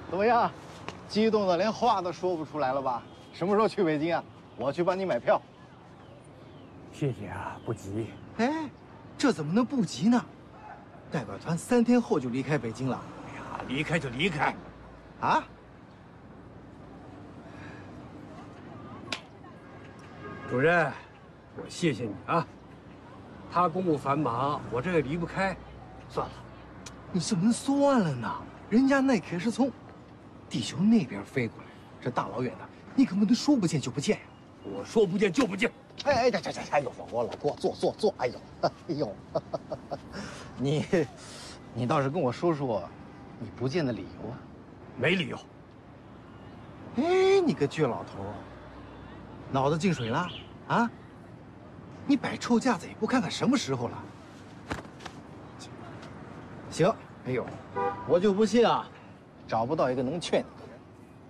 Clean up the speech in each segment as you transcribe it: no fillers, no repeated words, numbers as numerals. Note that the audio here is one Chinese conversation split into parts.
怎么样？激动的连话都说不出来了吧？什么时候去北京啊？我去帮你买票。 谢谢啊，不急。 哎，这怎么能不急呢？代表团3天后就离开北京了。 哎呀，离开就离开。 啊？ 主任，我谢谢你啊。他公务繁忙，我这也离不开。算了， 你怎么能算了呢？人家那可是从地球那边飞过来，这大老远的，你可不能说不见就不见呀。 我说不见就不见。 哎，哎呦，我老郭，坐，哎呦，你倒是跟我说说，你不见的理由啊？ 没理由。 哎，你个倔老头，脑子进水了啊？你摆臭架子也不看看什么时候了？行，哎呦，我就不信啊，找不到一个能劝你的人。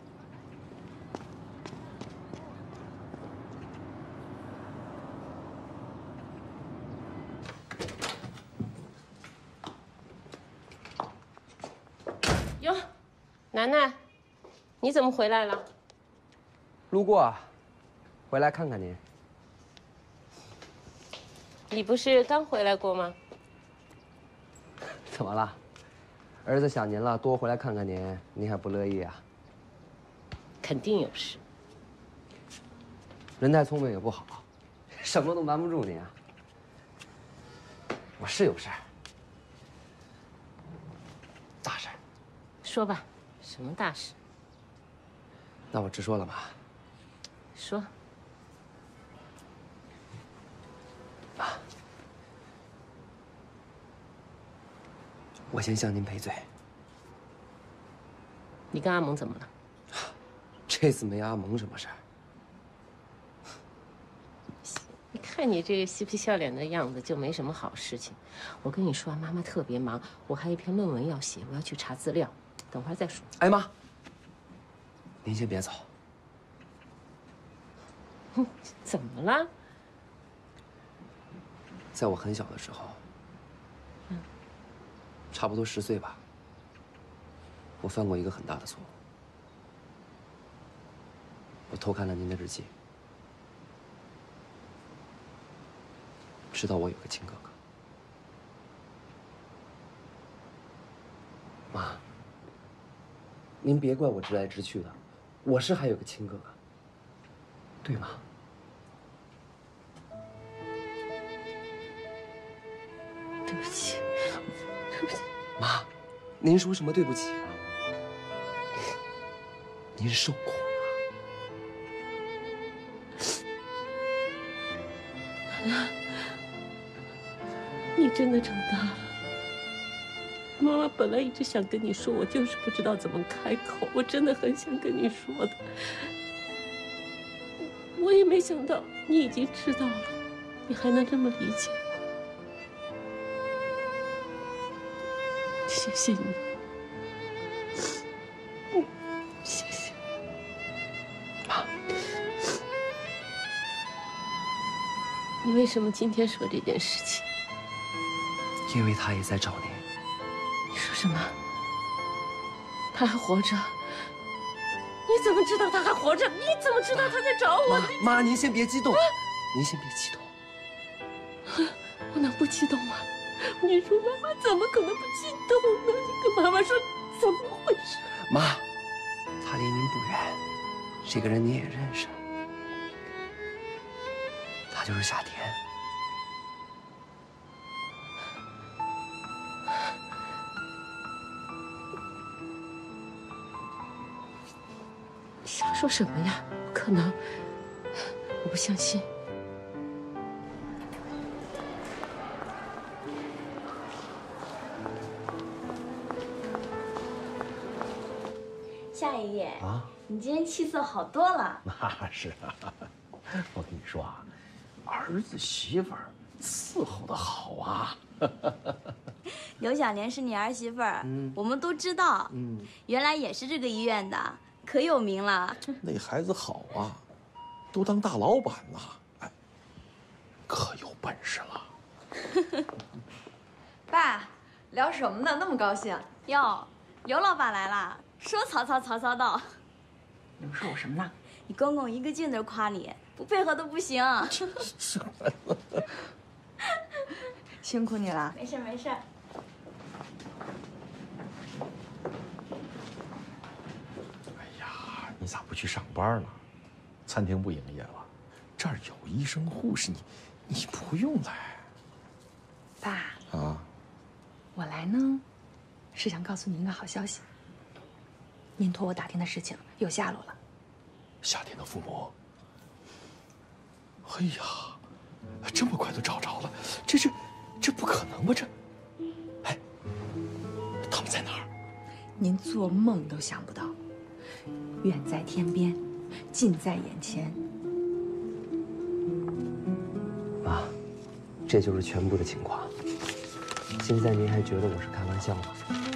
哟，楠楠，你怎么回来了？ 路过啊，回来看看您。 你不是刚回来过吗？ 怎么了？儿子想您了，多回来看看您，您还不乐意啊？ 肯定有事。 人太聪明也不好，什么都瞒不住您啊。我是有事儿，大事儿。 说吧，什么大事？ 那我直说了吧。 说。 我先向您赔罪。 你跟阿蒙怎么了？ 这次没阿蒙什么事儿。 你看你这个嬉皮笑脸的样子，就没什么好事情。我跟你说啊，妈妈特别忙，我还有一篇论文要写，我要去查资料，等会儿再说。 哎妈，您先别走。 怎么了？ 在我很小的时候，差不多10岁吧，我犯过一个很大的错误。我偷看了您的日记，知道我有个亲哥哥。妈，您别怪我直来直去的，我是还有个亲哥哥，对吗？ 对不起，对不起。 妈，您说什么对不起啊？您受苦了。 你真的长大了。妈妈本来一直想跟你说，我就是不知道怎么开口。我真的很想跟你说的，我也没想到你已经知道了，你还能这么理解我。谢谢你，谢谢。 妈， 你为什么今天说这件事情？ 因为他也在找您。 你说什么？他还活着？你怎么知道他还活着？你怎么知道他在找我？ 妈，您先别激动，您先别激动。 我能不激动吗？你说妈妈怎么可能不激动呢？你跟妈妈说怎么回事？ 妈，他离您不远，这个人您也认识，他就是夏天。 你瞎说什么呀？不可能，我不相信。 夏爷爷啊， 你今天气色好多了。 那是啊，我跟你说啊，儿子媳妇儿伺候的好啊。 刘小莲是你儿媳妇儿，我们都知道。原来也是这个医院的，可有名了。 那孩子好啊，都当大老板了，哎，可有本事了。 爸，聊什么呢？那么高兴？ 哟，刘老板来了。 说曹操，曹操到。 你们说我什么呢？ 你公公一个劲的夸你，不配合都不行。 辛苦你了。 没事没事。 哎呀，你咋不去上班呢？餐厅不营业了，这儿有医生护士，你不用来。 爸啊， 我来呢，是想告诉您一个好消息。您托我打听的事情有下落了。 夏天的父母，哎呀，这么快就找着了，这不可能吧？哎，他们在哪儿？ 您做梦都想不到，远在天边，近在眼前。 妈，这就是全部的情况。现在您还觉得我是开玩笑吗？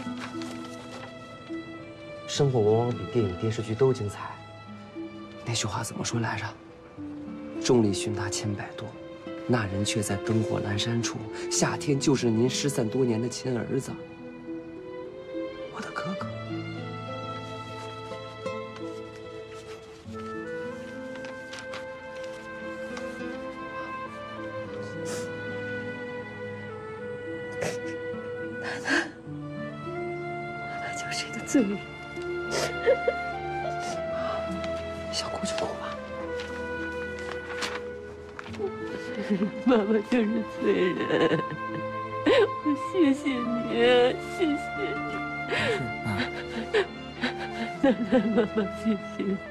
生活往往比电影、电视剧都精彩。那句话怎么说来着？众里寻他千百度，那人却在灯火阑珊处。夏天就是您失散多年的亲儿子，我的哥哥。 他就是一个罪人。 想哭就哭吧。 妈妈就是罪人，我谢谢你，谢谢你。奶奶，妈妈谢谢你。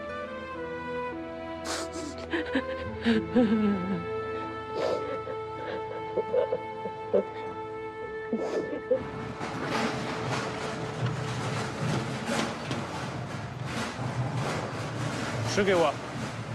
10给我。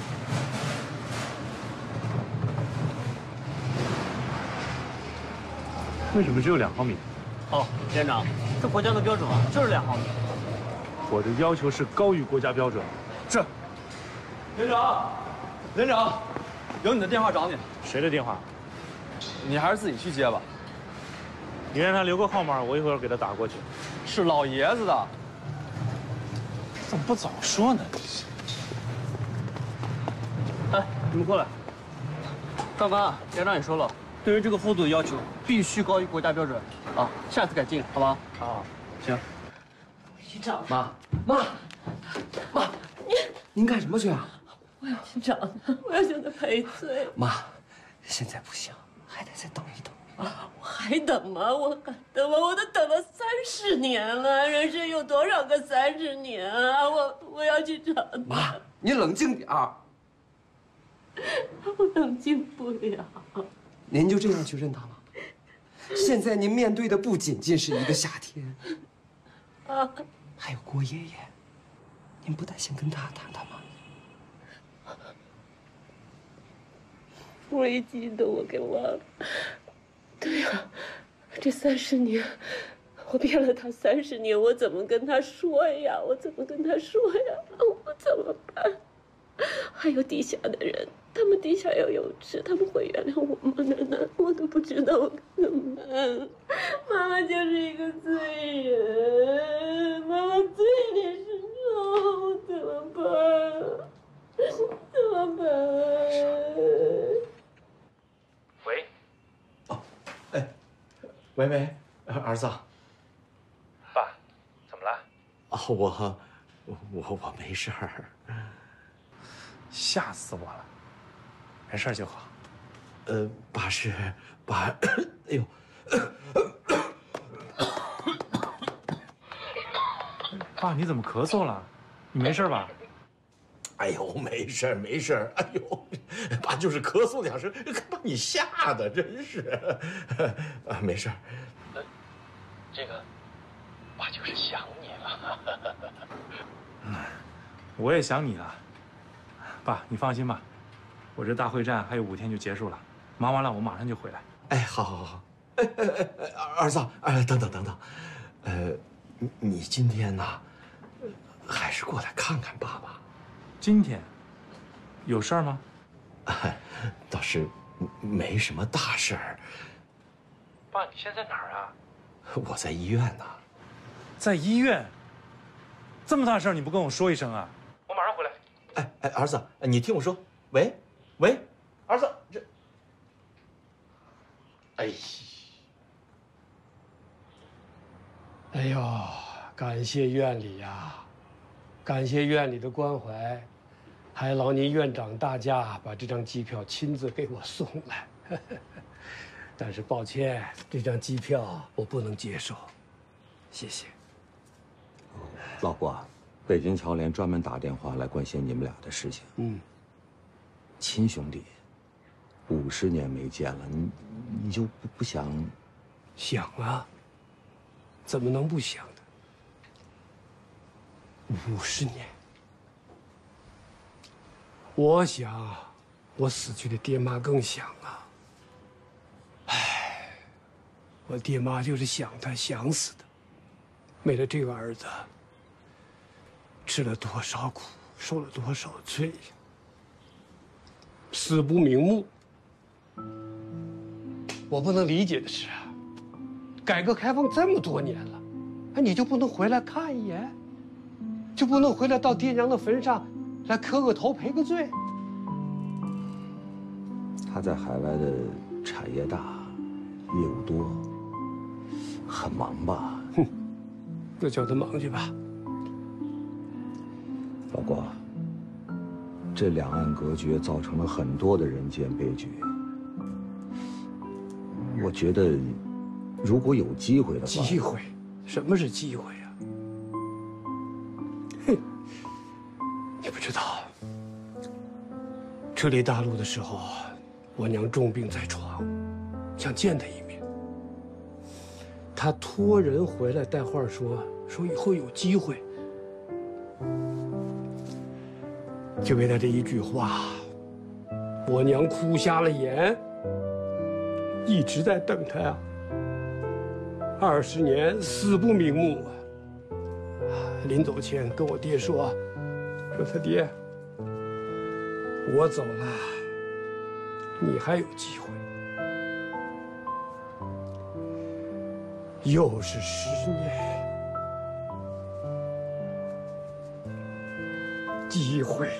为什么只有2毫米？ 哦，连长，这国家的标准啊，就是2毫米。 我的要求是高于国家标准。 是。连长，连长，有你的电话找你。 谁的电话？ 你还是自己去接吧。 你让他留个号码，我一会儿给他打过去。 是老爷子的。 怎么不早说呢？ 哎，你们过来。刚刚啊，连长也说了，对于这个厚度的要求必须高于国家标准啊，下次改进，好吧？ 啊，行。 去找妈，您干什么去啊？ 我要去找他，我要向他赔罪。 妈，现在不行，还得再等一等。 我还等吗？我还等吗？我都等了30年了，人生有多少个30年啊？我要去找他。 妈，你冷静点儿。 我冷静不了。 您就这样去认他吗？现在您面对的不仅仅是一个夏天，还有郭爷爷，您不得先跟他谈谈吗？ 危机的我给忘了。对呀，这30年，我骗了他30年，我怎么跟他说呀？我怎么跟他说呀？我怎么办？还有地下的人，他们地下要有知，他们会原谅我吗？难道我都不知道我该怎么办？妈妈就是一个罪人，妈妈罪孽深重，怎么办？怎么办？ 喂。 哦，哎，喂，儿子。 爸，怎么了？ 哦，我没事儿。 吓死我了！没事就好。 爸，哎呦， 爸，你怎么咳嗽了？你没事吧？ 哎呦，没事，哎呦，爸就是咳嗽2声，把你吓的，真是。没事。 这个，爸就是想你了。 我也想你了。爸，你放心吧，我这大会战还有5天就结束了，忙完了我马上就回来。 哎，好。哎，儿子，等，你今天呢，还是过来看看爸爸。 今天有事儿吗？ 倒是没什么大事儿。 爸，你现在哪儿啊？ 我在医院呢。 在医院？ 这么大事儿你不跟我说一声啊？我马上回来。 哎，儿子，你听我说，喂，儿子，这， 哎呦，感谢院里呀，感谢院里的关怀，还劳您院长大驾把这张机票亲自给我送来。但是抱歉，这张机票我不能接受，谢谢。 老郭，北京侨联专门打电话来关心你们俩的事情。亲兄弟，50年没见了，你就不想？ 想啊，怎么能不想的？50年，我想，我死去的爹妈更想啊。唉，我爹妈就是想他，想死的。为了这个儿子，吃了多少苦，受了多少罪呀！死不瞑目。我不能理解的是啊，改革开放这么多年了，你就不能回来看一眼？就不能回来到爹娘的坟上来磕个头赔个罪？ 他在海外的产业大，业务多，很忙吧？ 就叫他忙去吧。 老郭，这两岸隔绝造成了很多的人间悲剧。我觉得，如果有机会的话， 机会？什么是机会啊？哼，你不知道，撤离大陆的时候，我娘重病在床，想见她一面。他托人回来带话说以后有机会，就为他这一句话，我娘哭瞎了眼，一直在等他呀。20年死不瞑目啊！临走前跟我爹说他爹，我走了，你还有机会。又是10年，机会。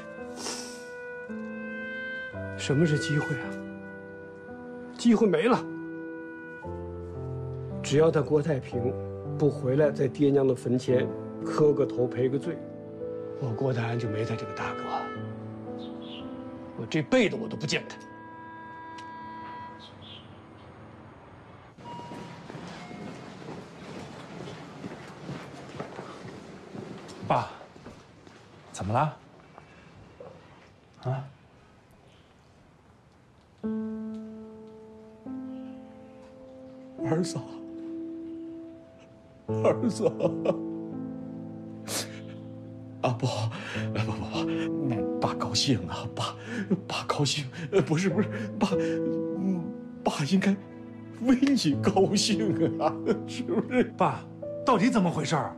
什么是机会啊？机会没了。只要他郭太平不回来，在爹娘的坟前磕个头赔个罪，我郭台安就没他这个大哥。我这辈子我都不见他。 爸，怎么了？啊？ 儿子，儿子，啊不，爸高兴啊，爸高兴，不是，爸应该为你高兴啊，是不是？ 爸，到底怎么回事儿？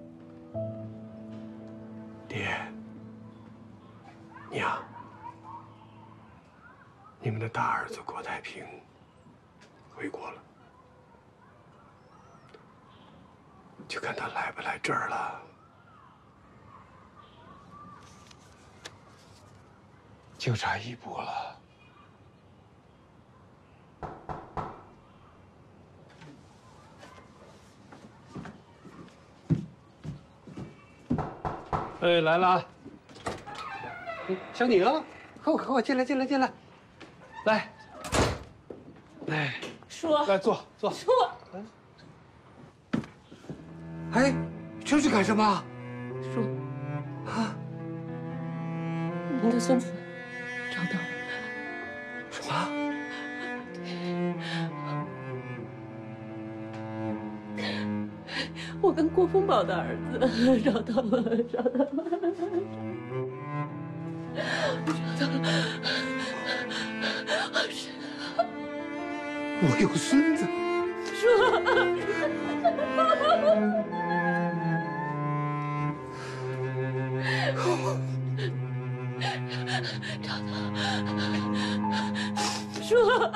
爹，娘，你们的大儿子郭太平回国了，就看他来不来这儿了。就差一步了。哎，来了，小宁，快进来，来， 叔， 来坐。 叔， 哎，这是干什么？ 叔， 啊， 您的孙子找到了。 什么？ 我跟郭丰宝的儿子找到了。 我有孙子。 找到说。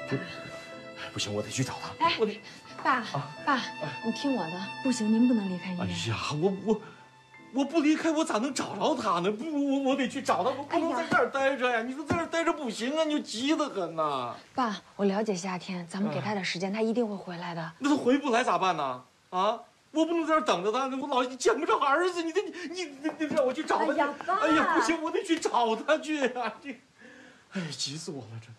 不行，我得去找他。 哎， 我得。 爸，爸，你听我的，不行，您不能离开医院。 哎呀，我不离开，我咋能找着他呢？不，我得去找他，我不能在这儿待着呀！你说在这儿待着不行啊，你就急得很呐。 爸，我了解夏天，咱们给他点时间，他一定会回来的。 那他回不来咋办呢？啊，我不能在这儿等着他，我老见不着儿子，你让我去找他。 哎呀，爸！ 哎呀，不行，我得去找他去呀！这，哎，急死我了这。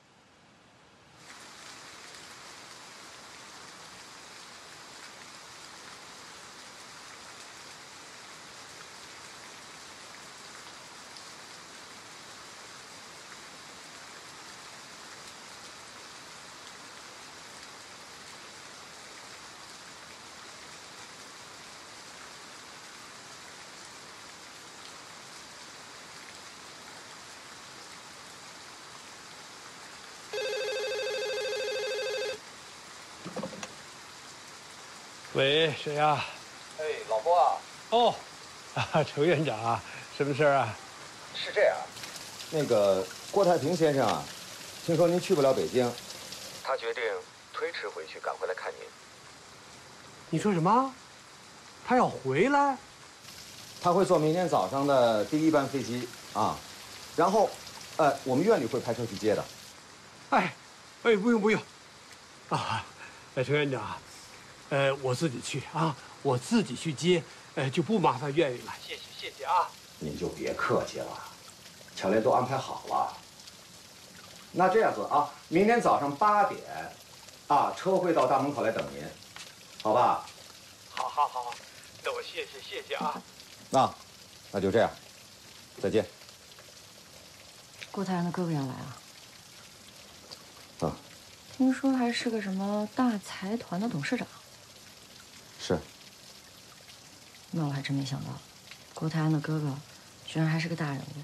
喂，谁呀？ 哎，老郭啊。 哦，程院长，什么事儿啊？ 是这样，那个郭太平先生啊，听说您去不了北京，他决定推迟回去，赶回来看您。 你说什么？他要回来？ 他会坐明天早上的第1班飞机啊，然后，我们院里会派车去接的。 哎，不用，啊，程院长。我自己去啊，我自己去接，就不麻烦院里了。谢谢啊。 您就别客气了，乔联都安排好了。那这样子啊，明天早上8点，啊，车会到大门口来等您，好吧？ 好，那我谢谢啊。 那就这样，再见。 郭太阳的哥哥要来啊？ 啊。 听说还是个什么大财团的董事长。 是。 那我还真没想到，郭台安的哥哥居然还是个大人物。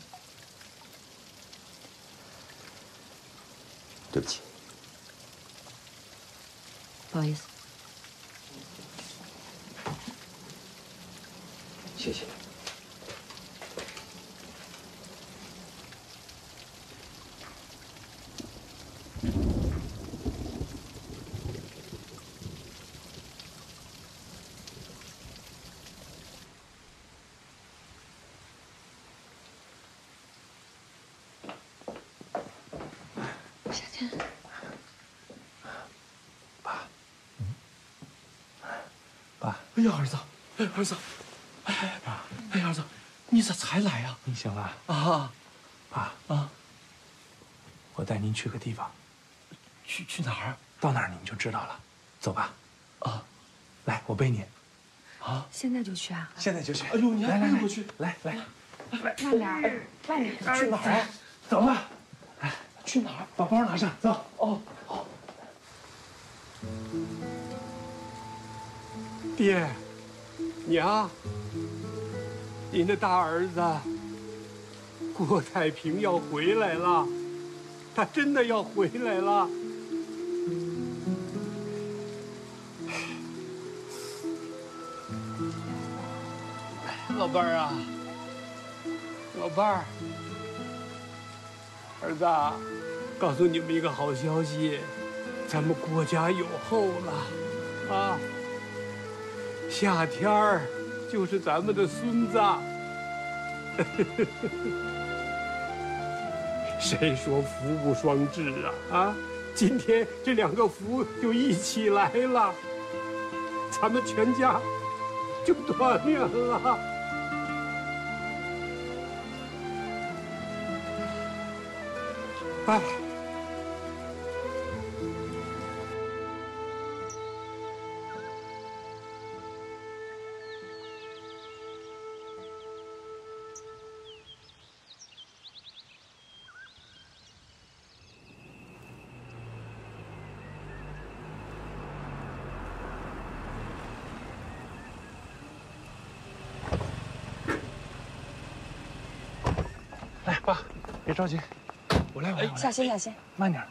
对不起。 不好意思。 谢谢。 哎呀，儿子，儿子，你咋才来呀？ 你醒了啊？ 爸啊！ 我带您去个地方。 去哪儿？ 到那儿你就知道了。走吧。 啊， 来，我背你。 啊？ 现在就去啊？ 现在就去。 哎呦，你还背我去？ 来， 慢点，慢点。 去哪儿啊？ 走吧。 哎，去哪儿？ 把包拿上，走。 哦，好。 爹，娘，您的大儿子郭太平要回来了，他真的要回来了。老伴儿啊，老伴儿，儿子，告诉你们一个好消息，咱们郭家有后了，啊！夏天儿就是咱们的孙子。谁说福不双至啊？今天这2个福就一起来了，咱们全家就团圆了。哎。 来，爸，别着急，我来。 小心， 慢点。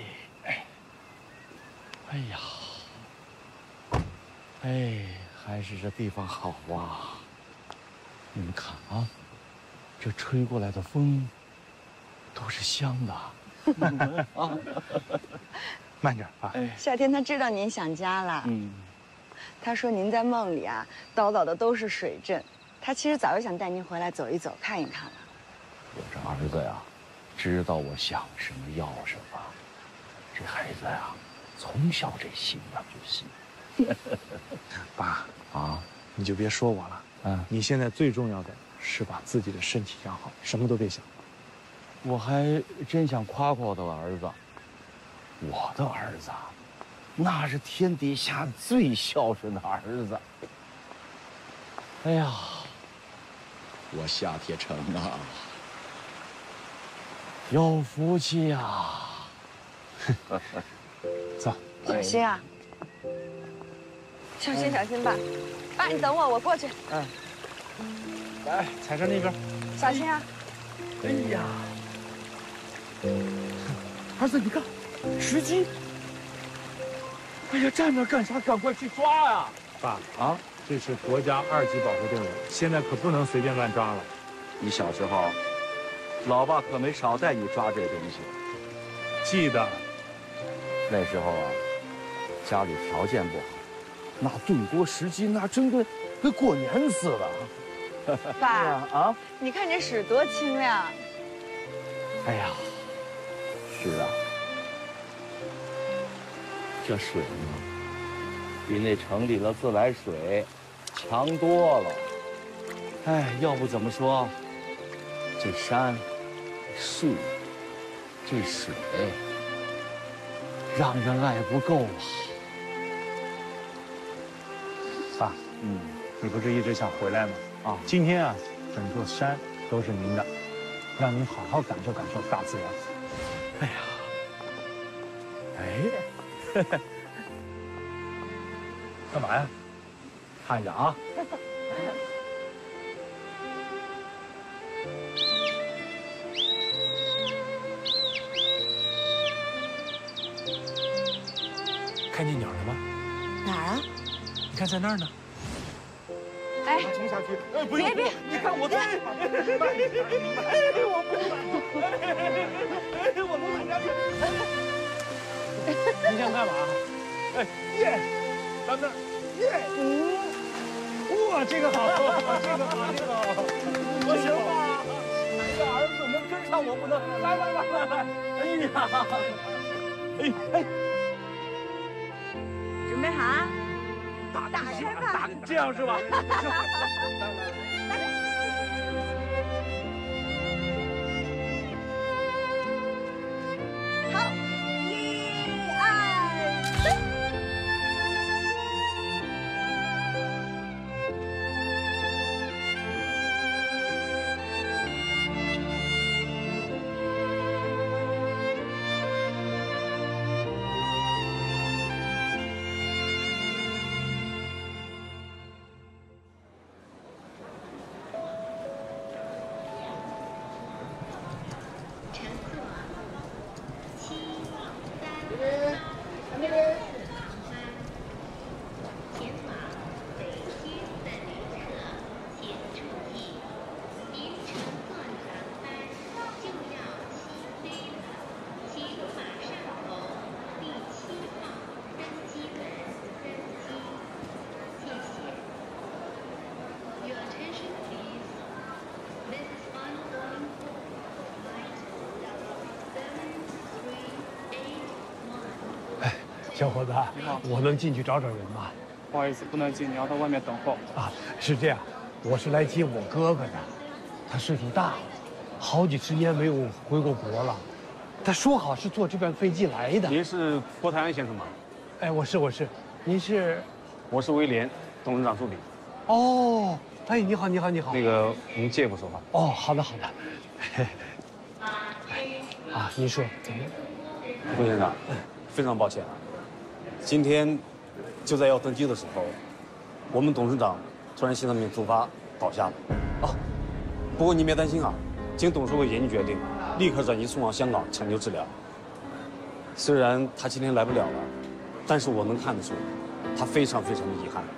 还是这地方好啊！你们看啊，这吹过来的风都是香的。 慢点啊。 夏天他知道您想家了。他说您在梦里啊叨叨的都是水镇，他其实早就想带您回来走一走看一看了。 我这儿子呀，知道我想什么要什么。这孩子呀，从小这心啊就细。 爸啊，你就别说我了。你现在最重要的是把自己的身体养好，什么都别想。 我还真想夸夸我的儿子。我的儿子，那是天底下最孝顺的儿子。哎呀，我夏铁成啊，有福气呀！ 走， 小心啊！小心小心吧，爸，你等我，我过去。 来，踩上那边。 小心啊！ 哎呀，儿子，你看，石鸡。哎呀，站那干啥？赶快去抓呀！ 爸啊，这是国家2级保护动物，现在可不能随便乱抓了。 你小时候，老爸可没少带你抓这东西。 记得， 那时候啊，家里条件不好，那炖锅石鸡那真跟过年似的。 爸啊， 你看这水多清亮。 哎呀，是啊，这水呢，比那城里的自来水强多了。哎，要不怎么说，这山、这树、这水，让人爱不够啊。 爸，你不是一直想回来吗？今天啊，整座山都是您的，让您好好感受感受大自然。 哎呀， 干嘛呀？看着啊！看见鸟了吗？ 哪儿啊？ 你看在那儿呢。 哎， 冲下去！ 不用，别， 你看我在，我不我能冲下去。 你想干嘛？耶，咱们耶，哇，这个好，这个好，这个好， 我行吧？这儿子能跟上我不能？来，哎呀， 准备好啊！ 打开吧！这样是吧？ 好，1、2、3。 小伙子，我能进去找找人吗？ 不好意思，不能进，你要到外面等候。 啊，是这样，我是来接我哥哥的，他岁数大了，好几十年没有回过国了。他说好是坐这班飞机来的。 您是郭台安先生吗？ 哎，我是，您是？ 我是威廉，董事长助理。 哦，哎，你好。 那个，我们借一步说话。 哦，好的。啊，您说。 郭先生，非常抱歉，今天就在要登机的时候，我们董事长突然心脏病突发倒下了。啊，不过您别担心啊，经董事会严厉决定，立刻转移送往香港抢救治疗。虽然他今天来不了了，但是我能看得出，他非常的遗憾。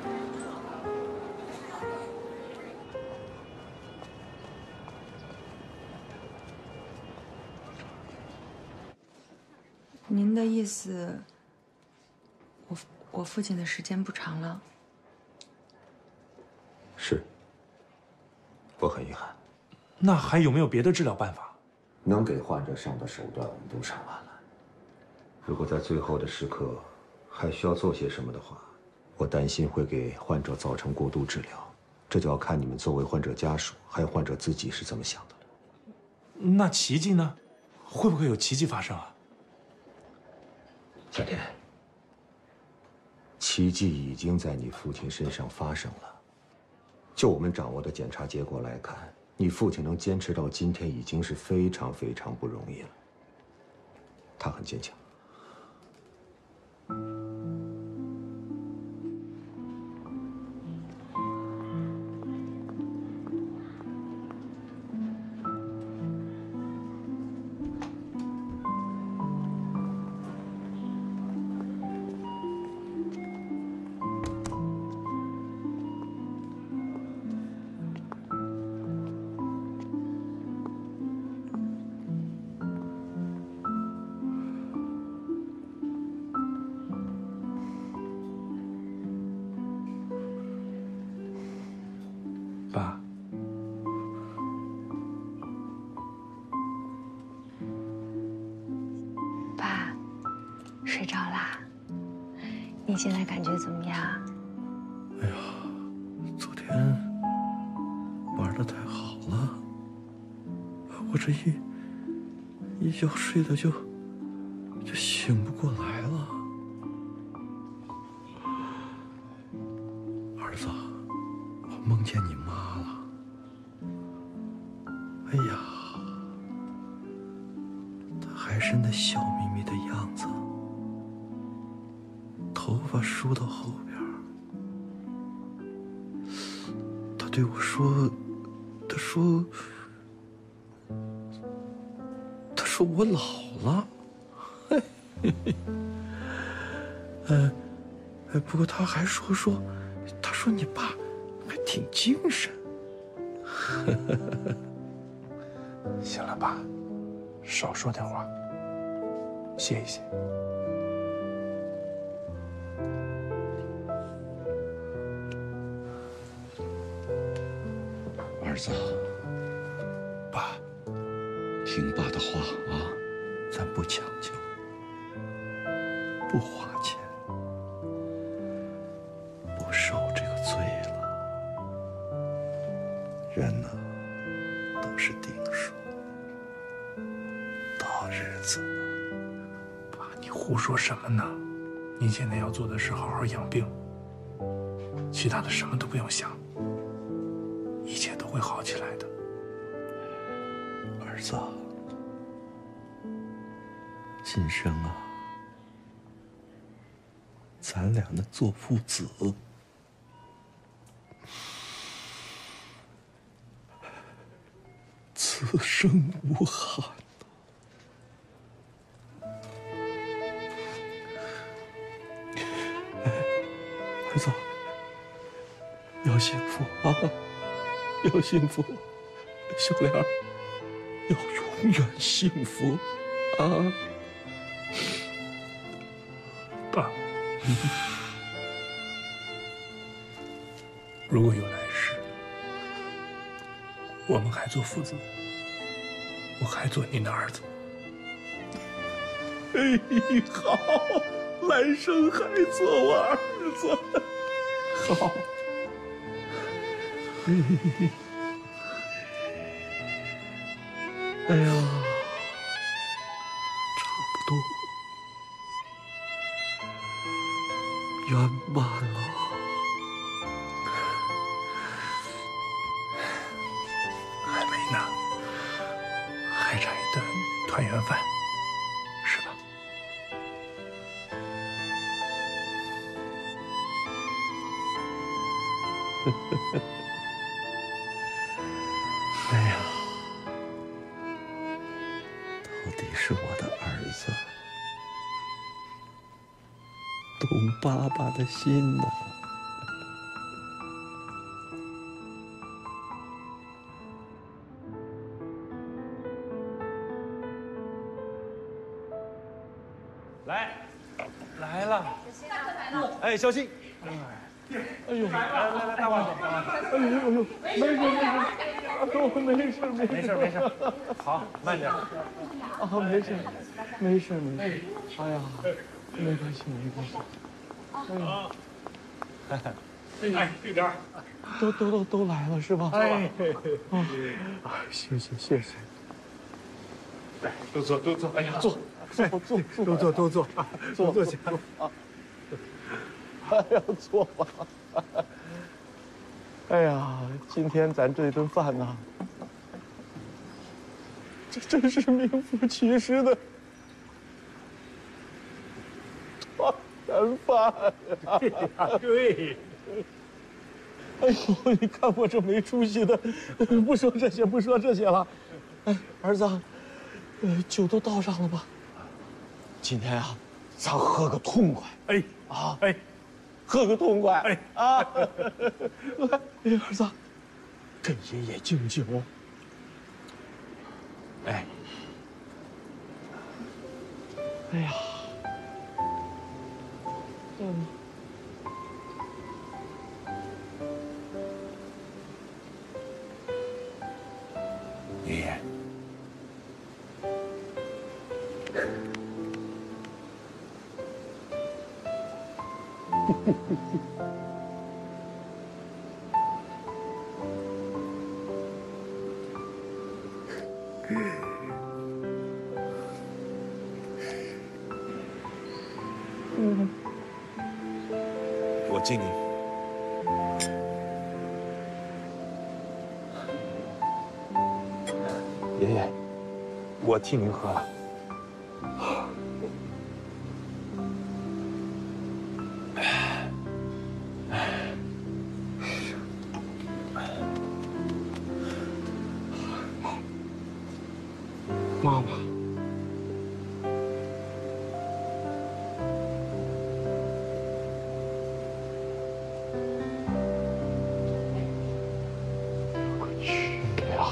您的意思，我父亲的时间不长了。 是，我很遗憾。 那还有没有别的治疗办法？ 能给患者上的手段我们都上完了。如果在最后的时刻还需要做些什么的话，我担心会给患者造成过度治疗，这就要看你们作为患者家属还有患者自己是怎么想的了。 那奇迹呢？会不会有奇迹发生啊？ 小天，奇迹已经在你父亲身上发生了。就我们掌握的检查结果来看，你父亲能坚持到今天已经是非常非常不容易了。他很坚强。 爸， 爸，睡着啦？你现在感觉怎么样？ 哎呀，昨天玩的太好了，我这一觉睡的就醒不过来了。儿子，我梦见你妈了。哎呀，她还是那笑眯眯的样子，头发梳到后边。她对我说，她说我老了。不过她还说你爸还挺精神。 行了，爸，少说点话，歇一歇。 儿子，爸，听爸的话啊，咱不强求，不花钱，不受这个罪了。人呢，都是定数，到日子。 爸，你胡说什么呢？您现在要做的是好好养病，其他的什么都不用想，一切都会好起来的。 儿子，今生啊，咱俩能做父子，此生无憾。儿子，要幸福啊，要幸福，小莲儿要永远幸福啊！ 爸，如果有来世，我们还做父子，我还做您的儿子。 哎，好，来生还做我儿子，好。哎呀，差不多圆满了。 还没呢，还差一顿团圆饭，是吧？ 哎呀，到底是我的儿子，懂爸爸的心呐。 来了。 哎，小心！ 哎呦，来，大瓜子，哎呦，没事，好，慢点。 啊，没事。哎呀，没关系。 哎，这边都来了是吧？ 哎， 谢谢。 来，都坐。哎呀，坐， 都坐，坐下。哎呀，坐吧。哎呀，今天咱这顿饭呐，这真是名副其实的团圆饭呀！ 对。 哎呦，你看我这没出息的，不说这些了。哎，儿子，酒都倒上了吧？今天啊，咱喝个痛快。哎，喝个痛快。来，儿子，给爷爷敬酒。哎呀， 爷爷， 我敬你。爷爷，我替您喝了。 妈妈， 我去呀！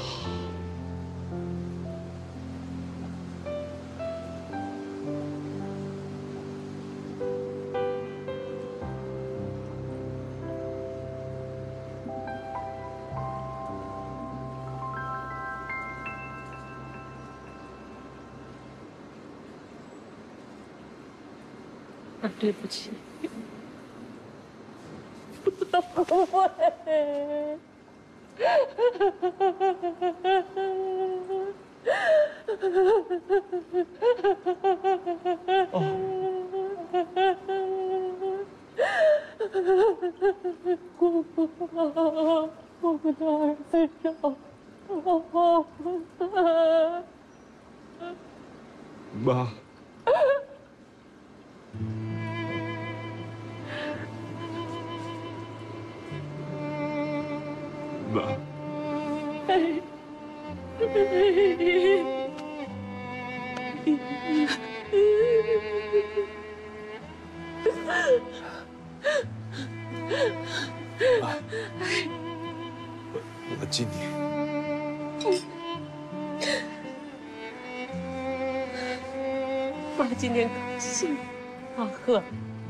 对不起，不会。我的儿子找我。 妈。妈。我敬你。 妈今天高兴，喝。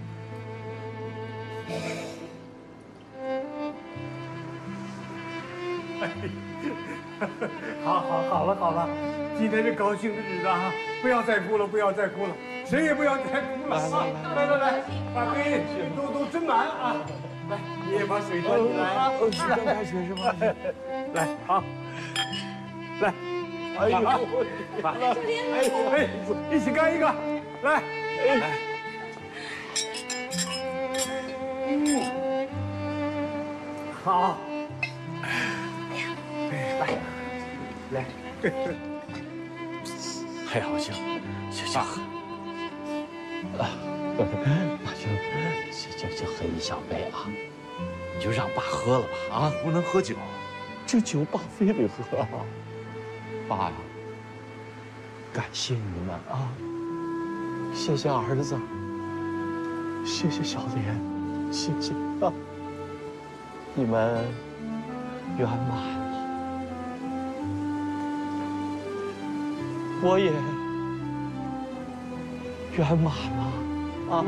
好了，今天是高兴的日子啊！不要再哭了，谁也不要再哭了啊！来，把杯都斟满啊！来，你也把水端起来啊！ 刚开水是吗？ 来，好，来， 哎呦， 一起干一个，来，好，来。 还好行，行，爸就喝一小杯啊，你就让爸喝了吧啊！ 不能喝酒， 这酒爸非得喝啊！爸呀，感谢你们啊，谢谢儿子，谢谢小莲，谢谢啊，你们圆满了，我也圆满了啊！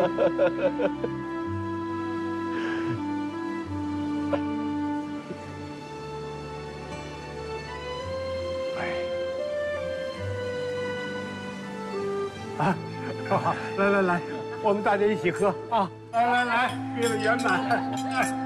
啊，好，来来来，我们大家一起喝啊！来来来，为了圆满。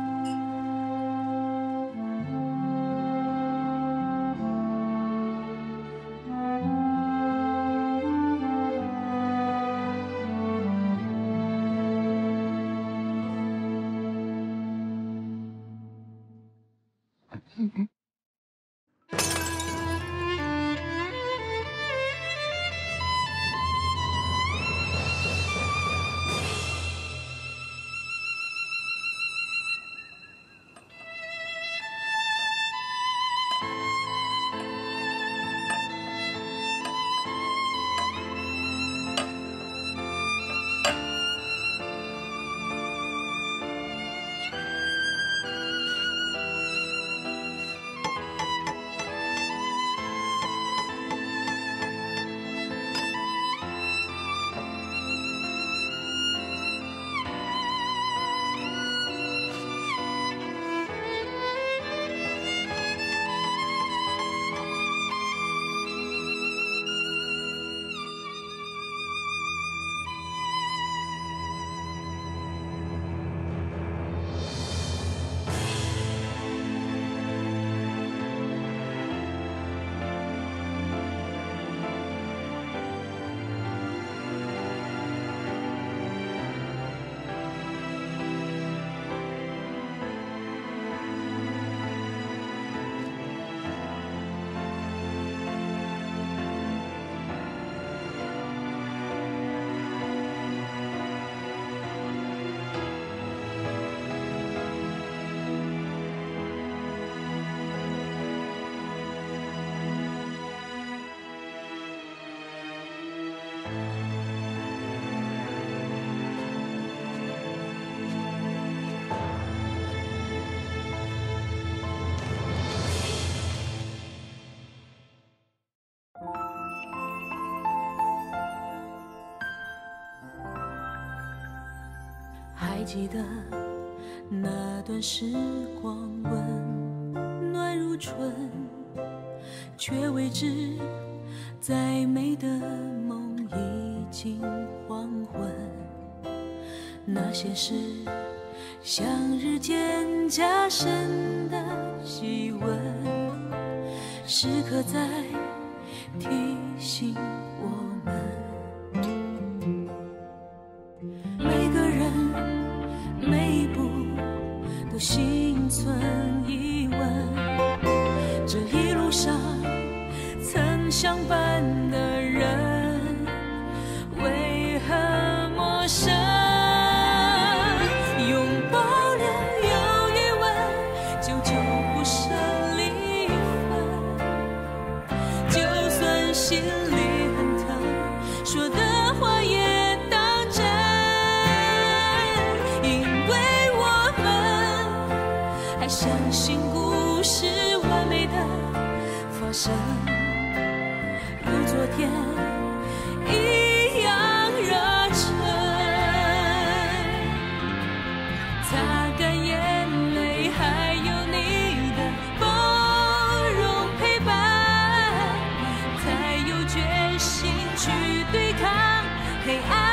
还记得那段时光，温暖如春，却未知再美的梦已经黄昏。那些事像日渐加深的细纹，时刻在提醒我们。心存疑问，这一路上曾相伴的人，为何陌生？拥抱了有余温，久久不舍离分。就算心里很疼，说的话也当真，因为还相信故事完美的发生，如昨天一样热忱。擦干眼泪，还有你的包容陪伴，才有决心去对抗黑暗。